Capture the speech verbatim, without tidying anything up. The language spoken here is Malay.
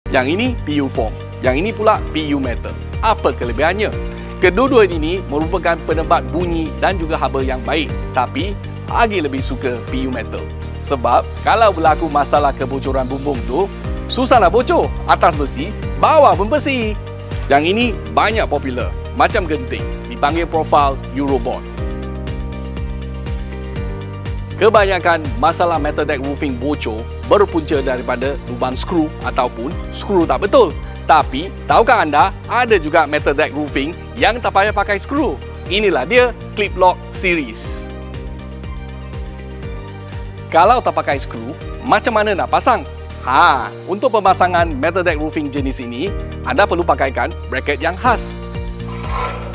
Yang ini P U foam, yang ini pula P U metal. Apa kelebihannya? Kedua-dua ini merupakan penebat bunyi dan juga haba yang baik, tapi Agi lebih suka P U metal. Sebab kalau berlaku masalah kebocoran bumbung tu, susah nak bocor. Atas besi, bawah pun besi. Yang ini banyak popular, macam genting, dipanggil profile Eurobond. Kebanyakan masalah metal deck roofing bocor berpunca daripada lubang skru ataupun skru tak betul. Tapi, tahukah anda, ada juga metal deck roofing yang tak payah pakai skru. Inilah dia Clip Lock Series. Kalau tak pakai skru, macam mana nak pasang? Ha, untuk pemasangan metal deck roofing jenis ini, anda perlu pakaikan bracket yang khas.